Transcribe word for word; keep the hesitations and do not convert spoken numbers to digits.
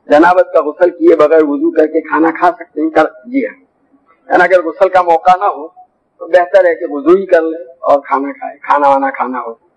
जनाबत का गुस्ल किए बगैर वुजू करके खाना खा सकते हैं? कर जी हाँ। यानी अगर गुस्ल का मौका ना हो तो बेहतर है कि वुजू ही कर ले और खाना खाए, खाना वाना खाना हो।